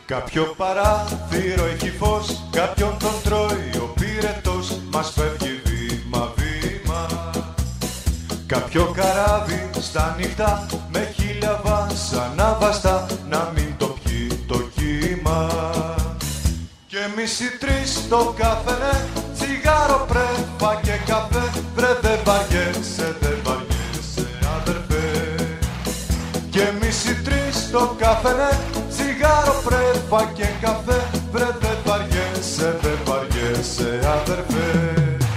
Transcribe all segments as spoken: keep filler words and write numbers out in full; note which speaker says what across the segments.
Speaker 1: Κάποιο παράθυρο έχει φως, κάποιον τον τρώει ο πυρετός, μας φεύγει βήμα-βήμα. Κάποιο καράβι στα νύχτα με χίλια βάσανα βαστά, να μην το πιει το κύμα. Κι εμείς οι τρεις το καφενέ, τσιγάρο, πρέφα και καφέ, βρε δε βαριέσαι, δε βαριέσαι αδερφέ. Κι εμείς οι τρεις το καφενέ, τσιγάρο, πρέφα και καφέ, βρε δε βαριέσαι, δε βαριέσαι αδερφέ.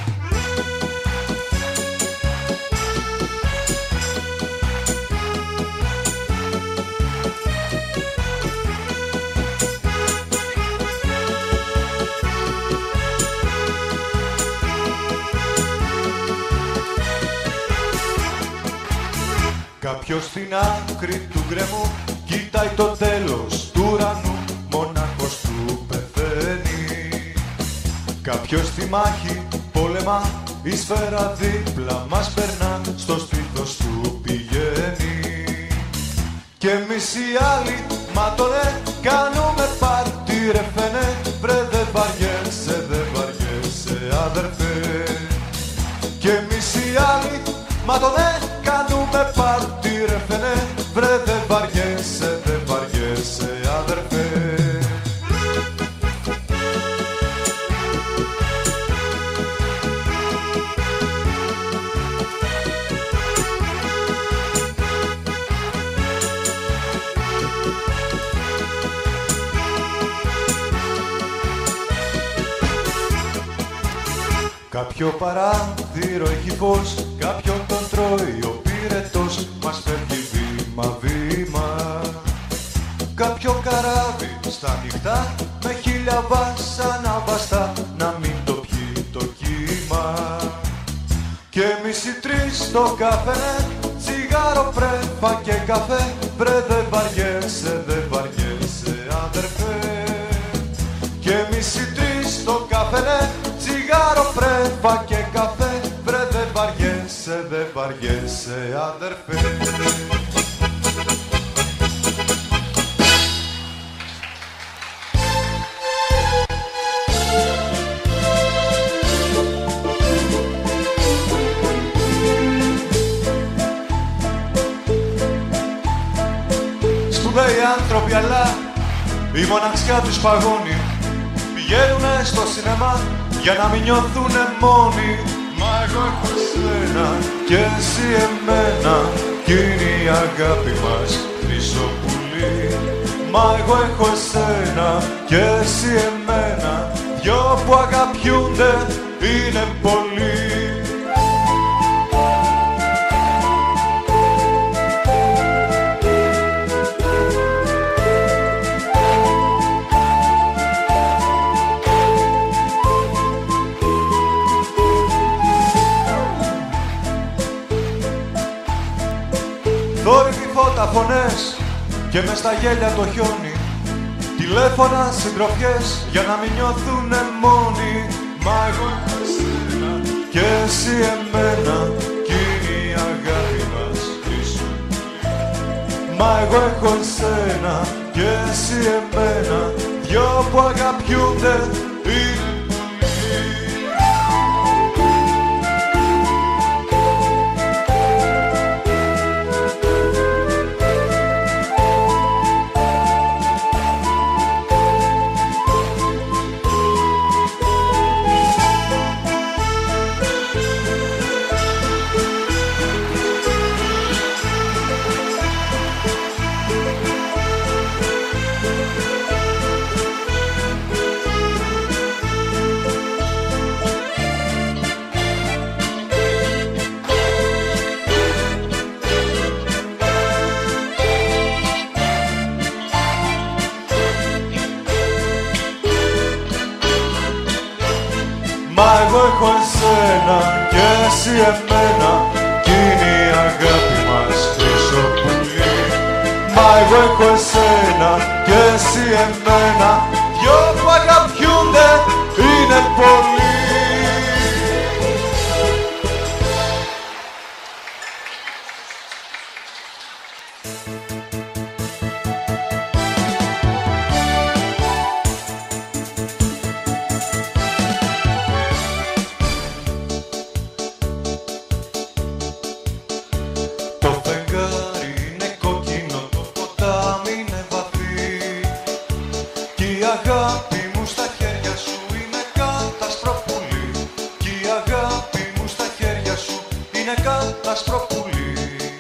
Speaker 1: Κάποιος στην άκρη του γκρεμού κοιτάει το τέλος του ουρανού, μονάχος του πεθαίνει. Κάποιος στη μάχη πολεμά, η σφαίρα δίπλα μας περνά, στο στήθος του πηγαίνει. Κι εμείς οι άλλοι, μα το ναι, κάνουμε πάρτι ρε φαινέ, βρε δε βαριέσαι, δε βαριέσαι αδερφέ. Κι εμείς οι άλλοι, μα το ναι, κάνουμε πάρτι ρε φαινέ, βρε δε βαριέσαι, δε βαριέσαι αδερφέ. Κάποιο παράθυρο έχει φως, κάποιον τον τρώει ο πυρετός, μας φεύγει βήμα-βήμα. Κάποιο καράβι στα νυχτά με χίλια βάσανα βαστά, να μην το πιει το κύμα. Κι εμείς οι τρεις το καφενέ, τσιγάρο, πρέφα και καφέ, βρε δε βαριέσαι, δε βαριέσαι αδερφέ. Κι εμείς οι τρεις το καφενέ, τσιγάρο, πρέφα και καφέ, βρε δε βαριέσαι, δε βαριέσαι αδερφέ. Σπουδαίοι άνθρωποι, αλλά η μοναξιά τους παγώνει. Πηγαίνουνε στο σινεμά για να μην νιώθουνε μόνοι. Μα εγώ έχω εσένα και εσύ εμένα, κι είναι η αγάπη μας χρυσό πουλί. Μα εγώ έχω εσένα και εσύ εμένα, δυο που αγαπιούνται είναι πολλοί. Θόρυβοι φώτα φωνές και μες στα γέλια το χιόνι, τηλέφωνα συντροφιές για να μην νιώθουνε μόνοι. Μα εγώ έχω εσένα και εσύ εμένα, κι είναι η αγάπη μας χρυσό. Μα εγώ έχω εσένα και εσύ εμένα, δυο που αγαπιούνται είναι. Μα εγώ έχω εσένα και εσύ εμένα, κι είναι η αγάπη μας χρυσό πουλί. Μα εγώ έχω εσένα και εσύ εμένα, δυο που αγαπιούνται είναι πολλοί. άσπρο πουλί.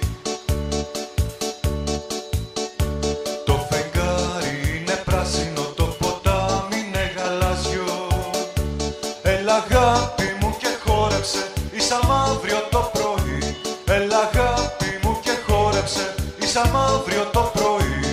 Speaker 1: Το φεγγάρι είναι πράσινο, το ποτάμι είναι γαλάζιο. Έλα αγάπη μου και χόρεψε, ίσα μαύριο το πρωί. Έλα αγάπη μου και χόρεψε, ίσα μαύριο το πρωί.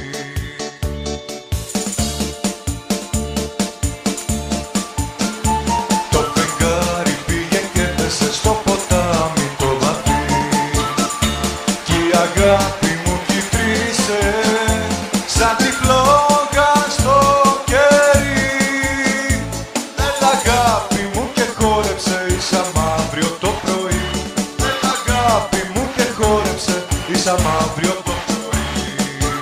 Speaker 1: Στο ποτάμι το βαθύ κι η αγάπη μου κυτρίνησε σαν τη φλόγα στο κέρι. Έλα αγάπη μου και χόρεψε ίσα μαύριο το πρωί. Έλα αγάπη μου και χόρεψε ίσα μαύριο το πρωί.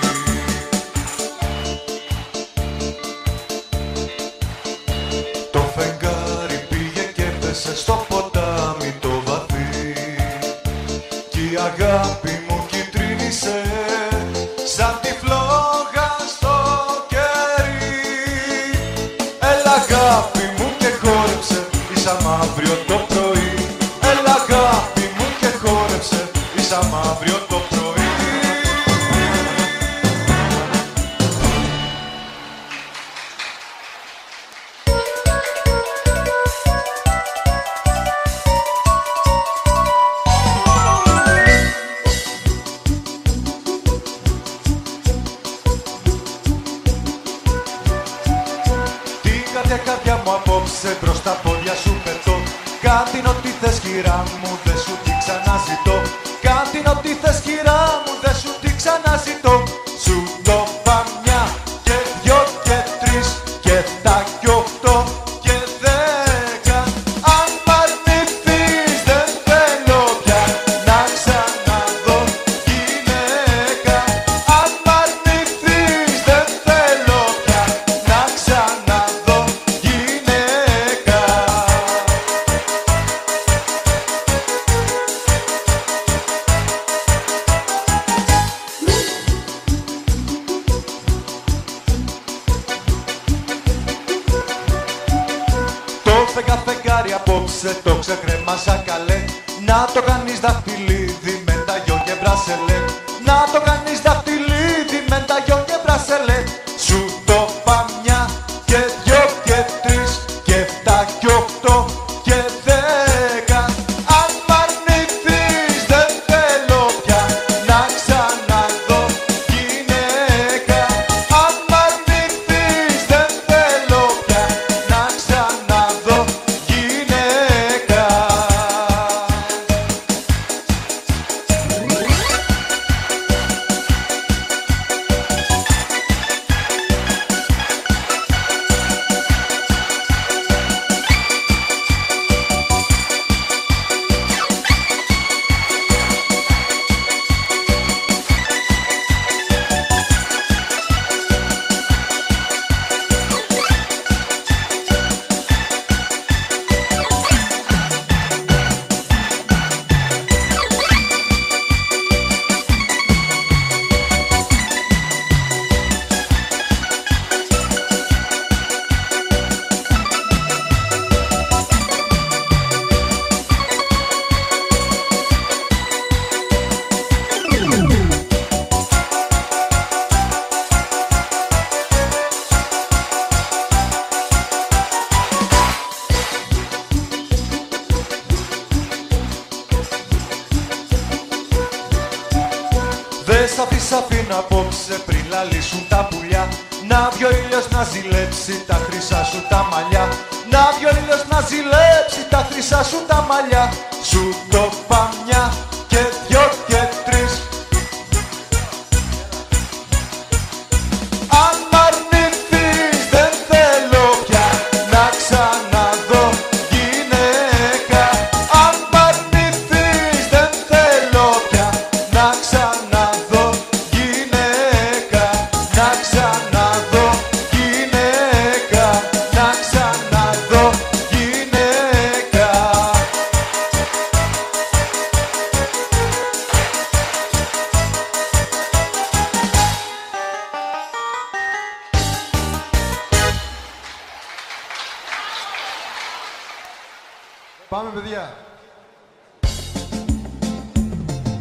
Speaker 1: Το φεγγάρι πήγε και έπεσε στο ποτάμι το βαθύ κι η αγάπη μου κυτρίνησε σαν τη φλόγα στο κέρι. Έλα αγάπη μου και χόρεψε ίσα μαύριο το πρωί. Έλα αγάπη μου και χόρεψε ίσα μαύριο το πρωί. Καρδιά μου απόψε μπρος τα πόδια σου πετώ. Κάτι ό,τι θες κυρά μου, δε σου τι ξαναζητώ. Κάτι ό,τι θες κυρά μου, δε σου τι ξαναζητώ. Σου το είπα μια και δυο και τρεις και εφτά και οχτώ και δέκα. Αν μ' αρνηθείς δεν θέλω πια να ξαναδώ γυναίκα. Αν μ' αρνηθείς δεν θέλω πια να ξαναδώ γυναίκα. Το φεγγάρι απόψε το ξεκρέμασα καλέ. Να το κάνεις δαχτυλίδι με ταγιό και μπρασελέ. Να το κάνεις δαχτυλίδι με ταγιό και μπρασελέ. Σου το είπα μια και δυο και τρεις και εφτά και οχτώ και δέκα. Αν μ' αρνηθείς δεν θέλω πια να ξαναδώ γυναίκα. Αν μ' αρνηθείς δεν θέλω πια να ξαναδώ γυναίκα. Δε σ' αφήσα αφήνω απόψε πριν λαλήσουν τα πουλιά. Να βγει ο ήλιος να ζηλέψει τα χρυσά σου τα μαλλιά. Να βγει ο ήλιος να ζηλέψει τα χρυσά σου τα μαλλιά. Σου το είπα μια και δυο και τρεις. Αν μ' αρνηθείς δεν θέλω πια να ξαναδώ γυναίκα. Αν μ' αρνηθείς δεν θέλω πια να ξαναδώ γυναίκα. Να ξαναδώ γυναίκα. Να ξαναδώ γυναίκα.
Speaker 2: Πάμε, παιδιά.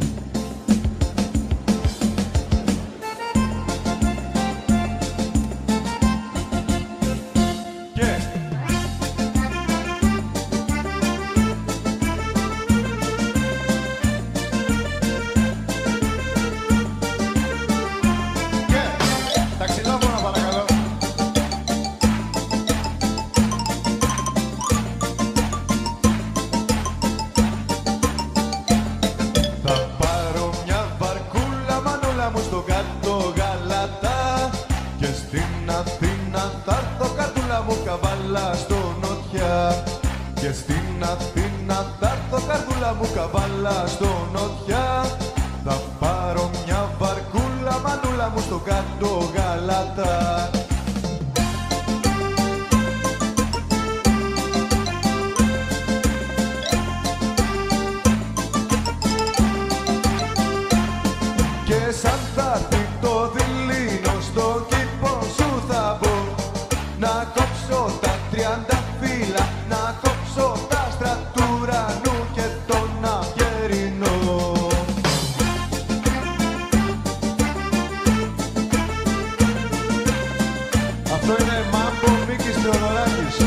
Speaker 1: μου καβάλα στο νότια. Θα πάρω μια βαρκούλα μανούλα μου στο κάτω Γαλάτα. Και σαν θα έρθει το δειλίνο στο κήπο σου θα μπω, να κόψω τα τριάντα φύλλα, να κόψω τα στρατουρανού και τον αυγερινό. Αυτό είναι Μάμπο Μίκης Θεοδωράκης.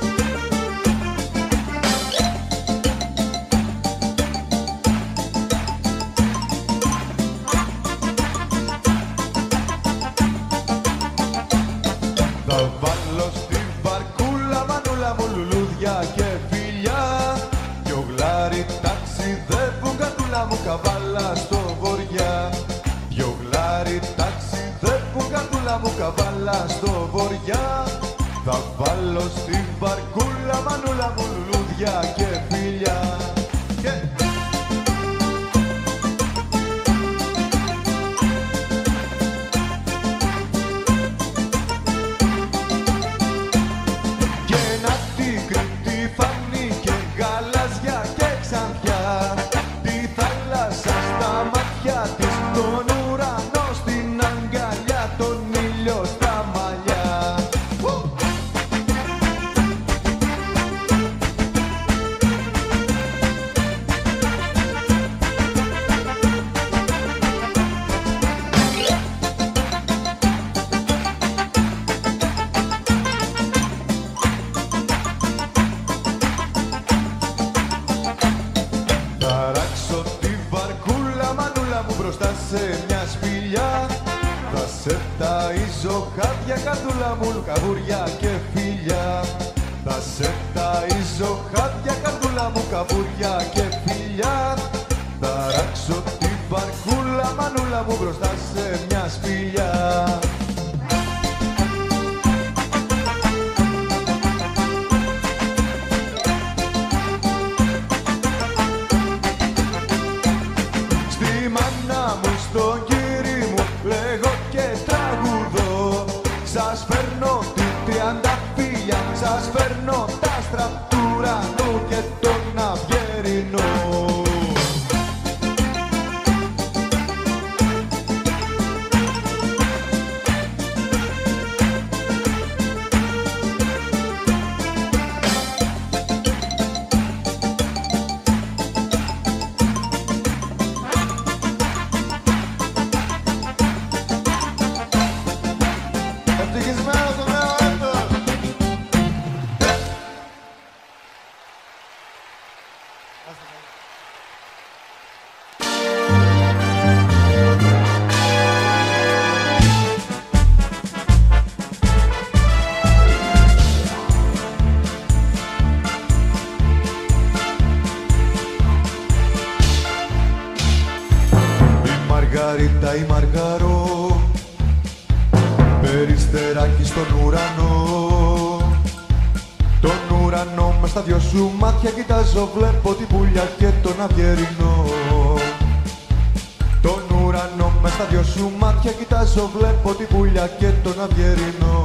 Speaker 1: Θα βάλω στη βαρκούλα μανούλα μου λουλούδια και φιλιά. Δυο γλάρι ταξιδεύουν κατούλα μου καβάλα στο βοριά. Δυο γλάρι ταξιδεύουν κατούλα μου καβάλα στο βοριά. Θα βάλω στη βαρκούλα μανούλα μου λουλούδια και φιλιά. Yeah. Σε μια σπηλιά θα σε ταΐζω χάδια καρδούλα μου καβούρια και φιλιά. Θα σε ταΐζω χάδια καρδούλα μου καβούρια και φιλιά. Θα ράξω την βαρκούλα μανούλα μου μπροστά σε μια σπηλιά. Στον κύρι μου λέγω και τραγουδώ. Σας φέρνω την τριάντα φύλλια, σας φέρνω τα στρατουρανού και τον αυγερινό. Μαργαρίτα ή Μαργαρό, περιστεράκι στον ουρανό. Τον ουρανό μες στα δυο σου μάτια κοιτάζω, βλέπω την πουλιά και τον αυγερινό. Τον ουρανό μες στα δυο σου μάτια κοιτάζω, βλέπω την πουλιά και τον αυγερινό.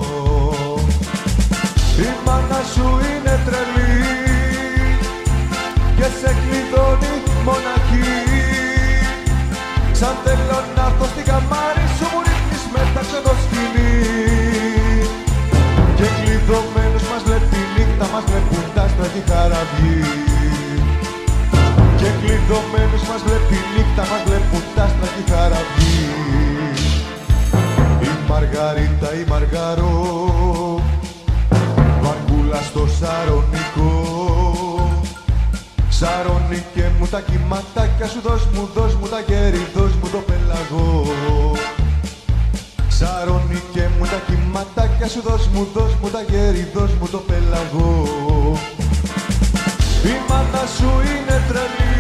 Speaker 1: Η μάνα σου είναι τρελή και σε κλειδώνει μοναχή. Σαν θέλω να έρθω στην καμάρι σου μου ρίχνεις μέταξε το σκηνή. Και κλειδωμένους μας βλέπει νύχτα, μας βλέπουν τα άστρα και χαραυγή. Και κλειδωμένους μας βλέπει νύχτα, μας βλέπουν τα άστρα και χαραυγή. Η Μαργαρίτα η Μαργαρό, βαρκούλα στο Σαρονικό. Σαρονίκε μου τα κυματάκια σου, δώσ' μου, δώσ' μου τα γέρι, δώσ' μου το πελαγό. Σαρονίκε μου τα κυματάκια σου, δώσ' μου, δώσ' μου τα γέρι, δώσ' μου το πελαγό. Η μάνα σου είναι τρελή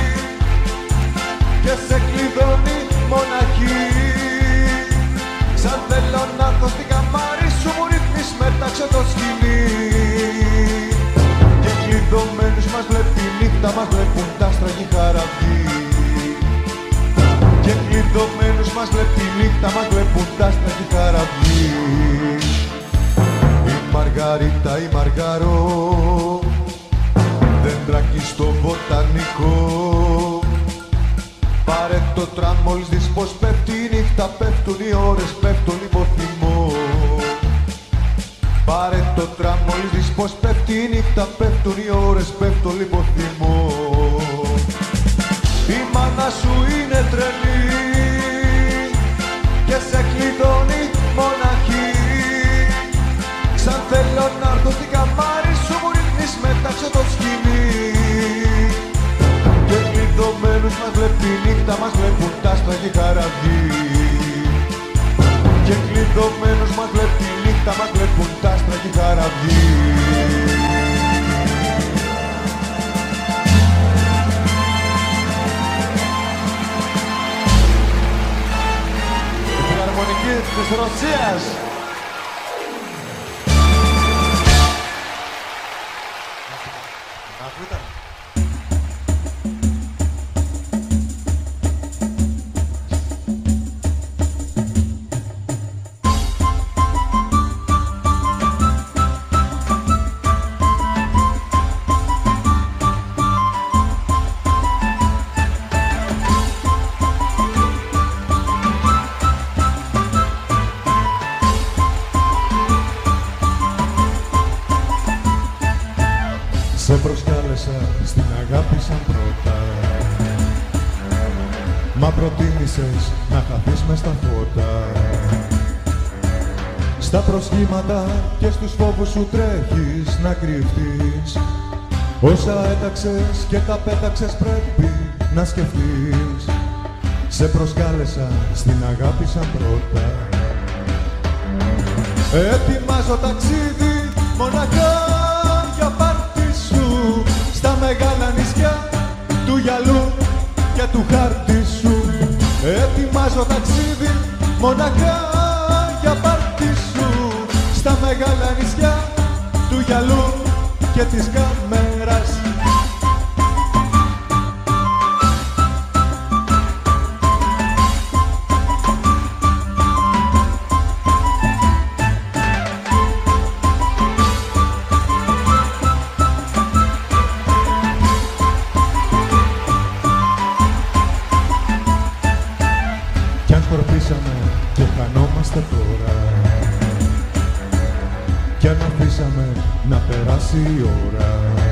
Speaker 1: και σε κλειδώνει μοναχή. Σαν θέλω να έρθω στην καμάρι σου μου ρίχνεις μέταξε το σκηνή. Και κλειδωμένους μας βλέπει νύχτα, μας βλέπουν τα άστραγοι χαραβοί. Και κλειδωμένους μας βλέπει η νύχτα, μας βλέπουν τ' άστραγοι χαραβοί. Η Μαργαρίτα, η Μαργαρό, δέντρακι στο βοτανικό. Πάρε το τραμ μόλις δεις πως πέφτει η νύχτα, πέφτουν οι ώρες, πέφτουν υποθυμό. Πάρε το τραμ μόλις δεις πως πέφτει η νύχτα, πέφτουν οι ώρες, πέφτουν υποθυμό. Η μάνα σου είναι τρελή και σε κλειδώνει μοναχή. Σαν θέλω να έρθω στην καμάρι σου μου ρίχνεις μετάξω το σκηνή. Και κλειδωμένους μας βλέπει η νύχτα, μας βλέπουν τ' άστραγοι χαραβοί. Και κλειδωμένους μας βλέπει η νύχτα, μας βλέπουν τ' άστραγοι χαραβοί. Η φιλαρμονική της Ρωσίας. Σε προσκάλεσα, στην αγάπη σαν πρώτα. Μα προτίμησες να χαθείς μες στα φώτα. Στα προσχήματα και στους φόβους σου τρέχεις να κρυφτείς. Όσα έταξες και τα πέταξες πρέπει να σκεφτείς. Σε προσκάλεσα, στην αγάπη σαν πρώτα. Ετοιμάζω ταξίδι μοναχά για πάρτι σου στα μεγάλα νησιά του γυαλού και του χάρτη σου. Ετοιμάζω ταξίδι μοναχά για πάρτι σου στα μεγάλα νησιά του γυαλού και της κάμερας. Και χανόμαστε τώρα κι αν αφήσαμε να περάσει η ώρα.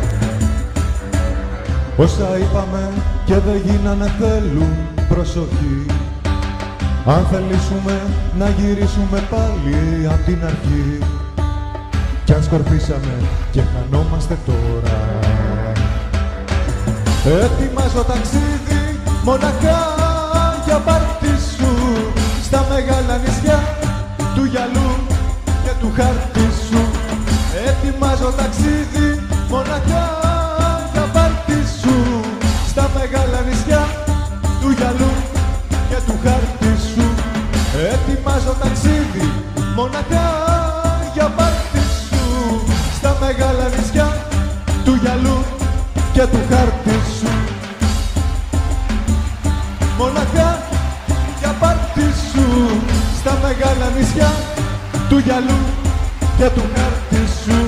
Speaker 1: Όσα είπαμε και δεν γίνανε θέλουν προσοχή. Αν θελήσουμε να γυρίσουμε πάλι απ' την αρχή. Κι αν σκορπίσαμε και χανόμαστε τώρα. Ετοιμάζω ταξίδι μοναχά για πάρτι σου στα μεγάλα νησιά του γυαλού και του χάρτη σου. Ετοιμάζω ταξίδι μοναχά για πάρτι σου στα μεγάλα νησιά του γυαλού και του χάρτη σου. Ετοιμάζω ταξίδι μοναχά για πάρτι σου στα μεγάλα νησιά του γυαλού και του χάρτη σου. Μοναχά για πάρτι σου στα μεγάλα νησιά του γυαλού και του χάρτη σου.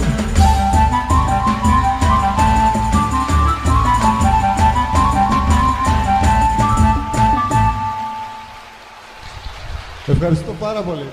Speaker 1: Ευχαριστώ πάρα πολύ.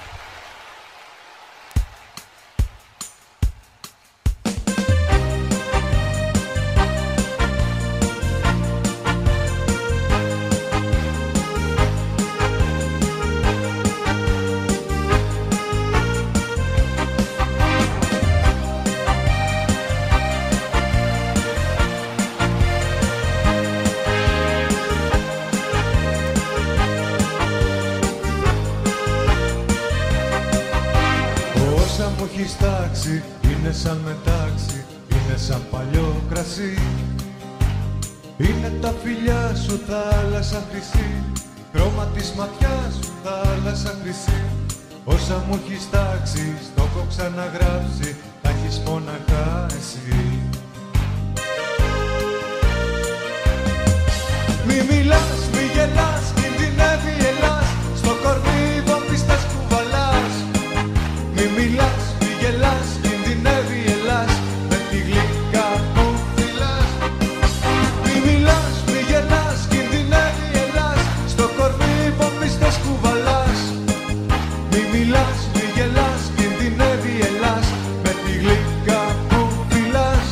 Speaker 1: Μου έχεις τάξει, είναι σαν μετάξι, είναι σαν παλιό κρασί. Είναι τα φιλιά σου θάλασσα χρυσή, χρώμα της ματιάς σου θάλασσα χρυσή. Όσα μου έχεις τάξει, στο έχω ξαναγράψει, τα έχεις μοναχά εσύ. Μη μιλάς, μη γελάς, κινδυνεύει Ελλάς, στο κορμί βομβιστές κουβαλάς. Μη μιλάς, μη γελάς, κινδυνεύει Ελλάς, με τη γλυκά που φυλάς. Μη μιλάς, μη γελάς, κινδυνεύει Ελλάς, στο κορμί βομβιστές κουβαλάς. Μη μιλάς, μη γελάς, κινδυνεύει Ελλάς, με τη γλυκά που φυλάς.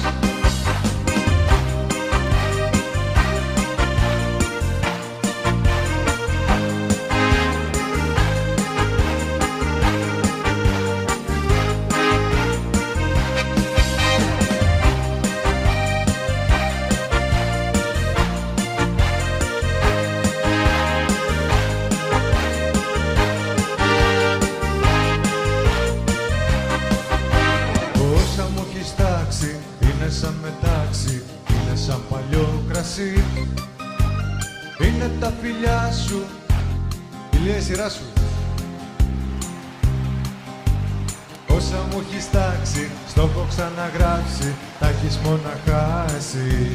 Speaker 1: Όσα μου έχεις τάξει, είναι σαν μετάξι, είναι σαν παλιό κρασί. Είναι τα φιλιά σου, ηλία η σειρά σου. Όσα μου έχεις τάξει, στο έχω ξαναγράψει, τα έχεις μοναχά εσύ.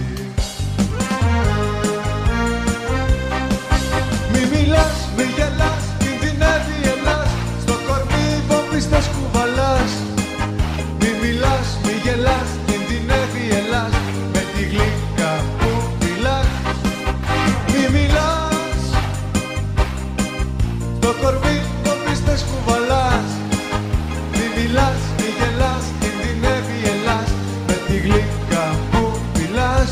Speaker 1: Μη μιλάς, μη γελάς, κινδυνεύει Ελλάς, στο κορμί βομβιστές κουβαλάς. Μη μιλάς, μη γελάς, κινδυνεύει Ελλάς, με τη γλυκά που φυλάς. Μη μιλάς, στο κορμί βομβιστές κουβαλάς. Μη μιλάς, μη γελάς, κινδυνεύει Ελλάς, με τη γλυκά που φυλάς.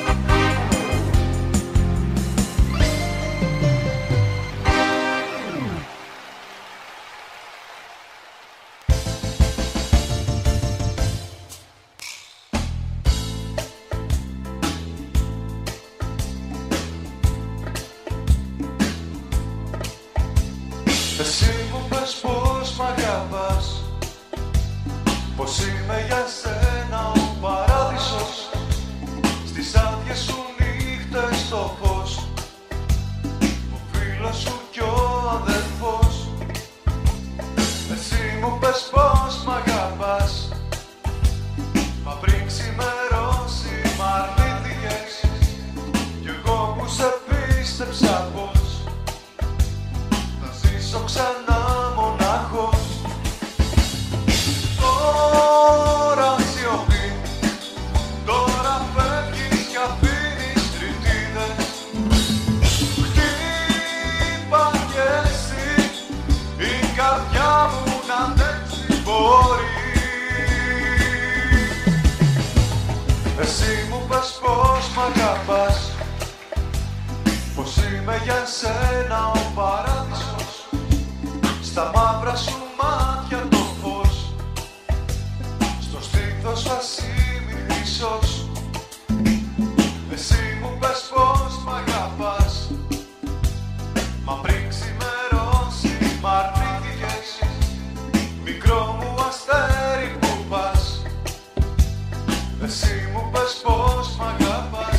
Speaker 1: Εσύ μου πες πως μ' αγαπάς, πως είμαι για σένα ο παράδεισος, στις άδειες σου νύχτες το φως, ο φίλος σου κι ο αδελφός. Εσύ μου πες πως μ' αγαπάς, μα πριν ξημερώσει μ' αρνήθηκες, κι εγώ που σε πίστεψα πως ζήσω ξανά μονάχος. Τώρα σιωπή, τώρα φεύγεις κι αφήνεις τριτίδες. Χτύπα κι εσύ, η καρδιά μου να αντέξει μπορεί. Εσύ μου πες πως μ' αγαπάς, πως είμαι για σένα ο παράδεισος, στα μαύρα σου μάτια το φως, στο στήθος ασήμι χρυσός. Εσύ μου πες πως μ' αγαπάς, μα πριν ξημερώσει μ' αρνήθηκες, μικρό μου αστέρι που πας. Εσύ μου πες πως μ' αγαπάς.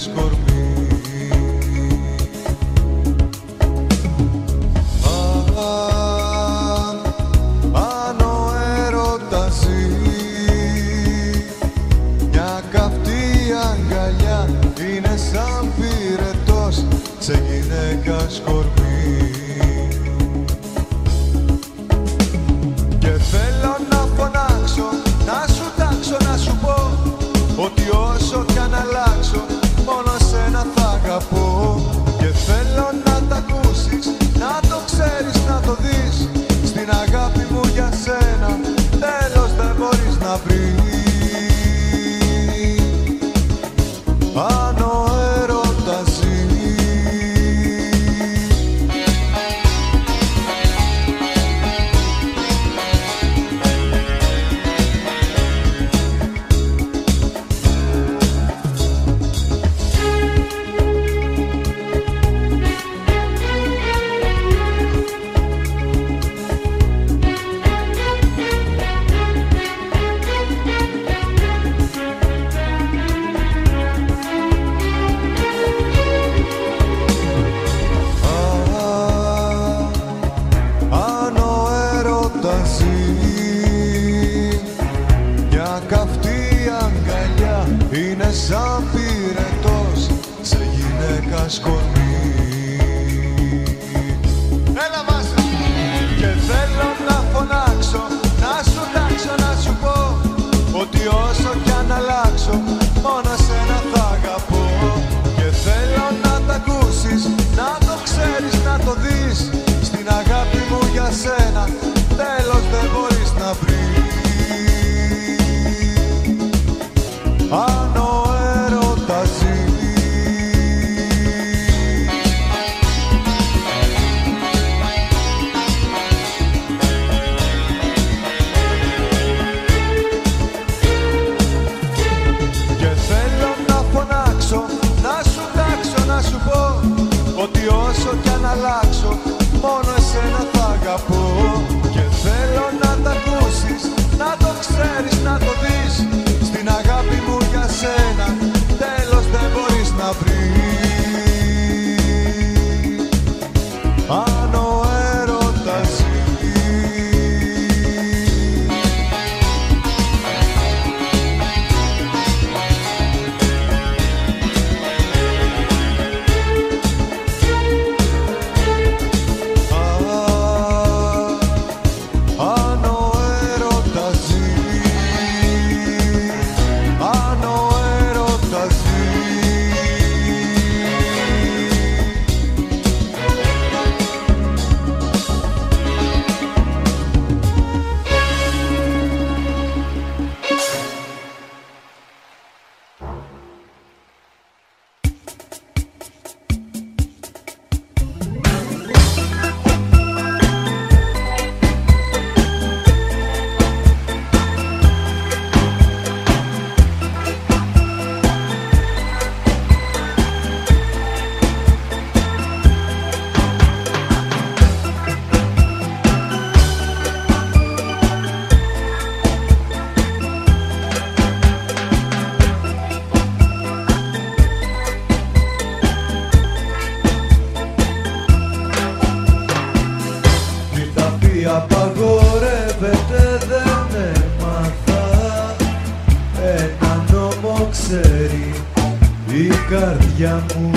Speaker 1: κορμί. Αν, αν ο έρωτας ζει, μια καυτή αγκαλιά είναι σαν πυρετός σε γυναίκας κορμί. Και θέλω να φωνάξω, να σου τάξω, να σου πω ότι όσο κι αν αλλάξω μόνο σένα θα αγαπώ. Και θέλω να τ' ακούσεις, να το ξέρεις, να το δεις, στην αγάπη μου για σένα τέλος δεν μπορείς να βρεις. Αν ο έρωτας ζει. Είναι σαν πυρετός σε γυναίκας κορμί. Έλα μας! Και θέλω να φωνάξω, να σου τάξω, να σου πω ότι όσο κι αν αλλάξω μόνο σένα θα αγαπώ. Και θέλω να τ' ακούσεις, να το ξέρεις, να το δεις, στην αγάπη μου για σένα τέλος δεν μπορείς να βρεις. Αν ο έρωτας ζει. Και θέλω να φωνάξω, να σου τάξω, να σου πω ότι όσο κι αν αλλάξω μόνο εσένα θα αγαπώ. Και θέλω να τ' ακούσεις, να το ξέρεις, να το δεις, στην αγάπη μου για σένα τέλος δεν μπορείς να βρεις. Αν ο έρωτας ζει. Αν ο έρωτας ζει. Αν ο έρωτας ζει. Απαγορεύεται, δεν έμαθα, ένα νόμο ξέρει η καρδιά μου.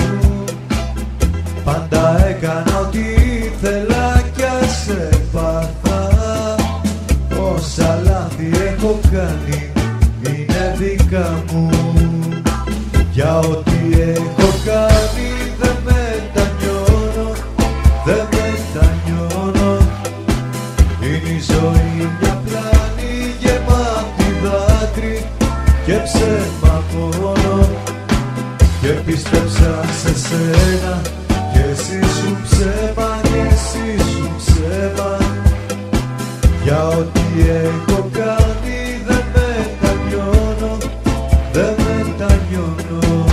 Speaker 1: Πάντα έκανα ό,τι ήθελα κι ας έπαθα. Όσα λάθη έχω κάνει είναι δικά μου. Για ό,τι έχω κάνει δεν μετανιώνω, δεν μετανιώνω. Είναι η ζωή μια πλάνη γεμάτη δάκρυ και ψέμα μόνο. Και πίστεψα σε σένα και εσύ σου ψέμα, και εσύ σου ψέμα. Για ό,τι έχω κάνει δεν μετανιώνω, δεν μετανιώνω.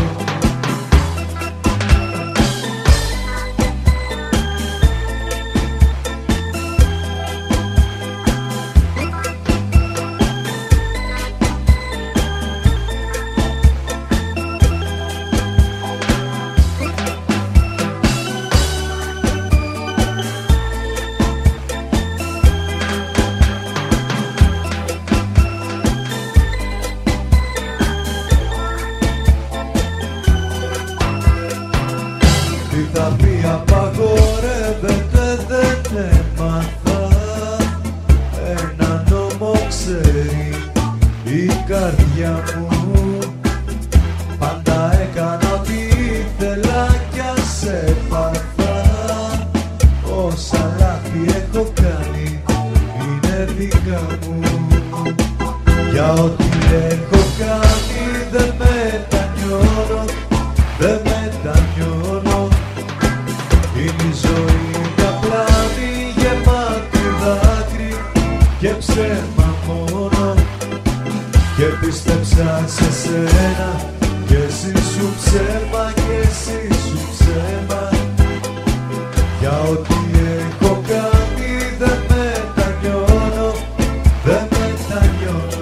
Speaker 1: ξέρει η καρδιά μου. Πάντα έκανα ό,τι ήθελα κι ας έπαθα. Όσα λάθη έχω κάνει είναι δικά μου. Για ό,τι έχω κάνει δεν μετανιώνω, δεν μετανιώνω. Είναι η ζωή μια πλάνη γεμάτη δάκρυ και ψέμα μόνο. Και πίστεψα σε σένα κι εσύ σου ψέμα, κι εσύ σου ψέμα. Για ό,τι έχω κάνει δεν μετανιώνω, δεν μετανιώνω.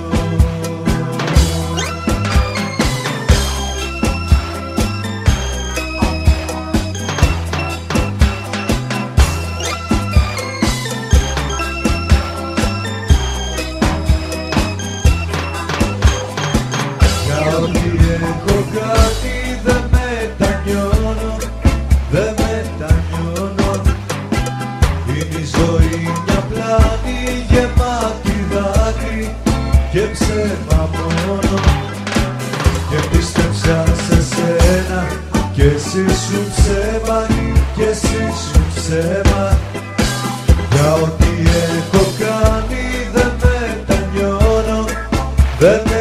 Speaker 1: Για ό,τι έχω κάνει δεν μετανιώνω, δεν μετανιώνω. Είναι η ζωή μια πλάνη γεμάτη δάκρυ και ψέμα μόνο. Και πίστεψα σε σένα κι εσύ σου ψέμα, κι εσύ σου ψέμα. Για ό,τι έχω κάνει δεν μετανιώνω, δεν